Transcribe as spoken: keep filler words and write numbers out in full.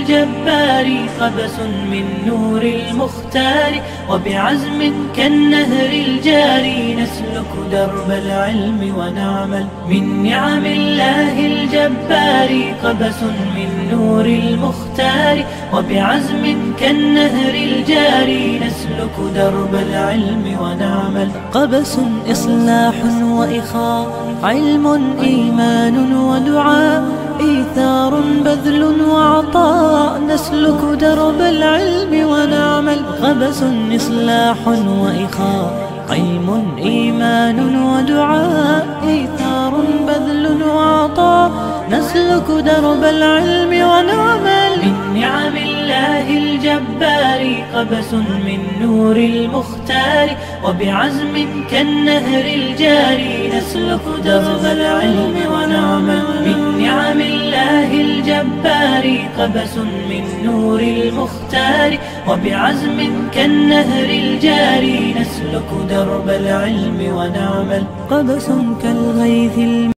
الجبار قبس من نور المختار، وبعزم كالنهر الجاري نسلك درب العلم ونعمل. من نعم الله الجبار قبس من نور المختار، وبعزم كالنهر الجاري نسلك درب العلم ونعمل. قبس إصلاح وإخاء، علم إيمان ودعاء، إيثار بذل وعطاء نسلك درب العلم ونعمل. قبس إصلاح وإخاء، علم إيمان ودعاء، إيثار بذل وعطاء نسلك درب العلم ونعمل. من نعم الله الجبار قبس من نور المختار، وبعزم كالنهر الجاري نسلك درب العلم ونعمل. من نعم الله الجبار قبس من نور المختار، وبعزم كالنهر الجاري نسلك درب العلم ونعمل. قبس كالغيث